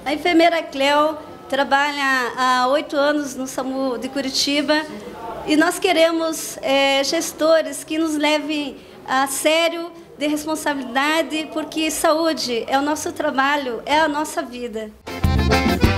A enfermeira Cleo trabalha há 8 anos no SAMU de Curitiba e nós queremos gestores que nos levem a sério, de responsabilidade, porque saúde é o nosso trabalho, é a nossa vida.